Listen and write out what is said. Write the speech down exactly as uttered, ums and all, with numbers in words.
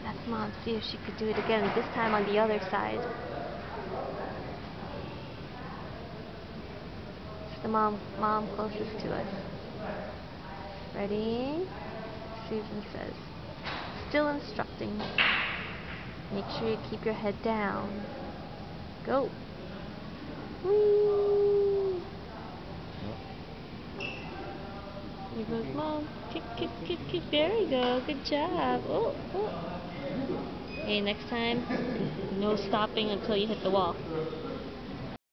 Ask Mom, see if she could do it again, this time on the other side. It's the mom, mom closest to us. Ready? Susan says. Still instructing. Make sure you keep your head down. Go. Whee! Here goes Mom. Kick, kick, kick, kick. There we go. Good job. Oh, oh. Okay, next time, no stopping until you hit the wall.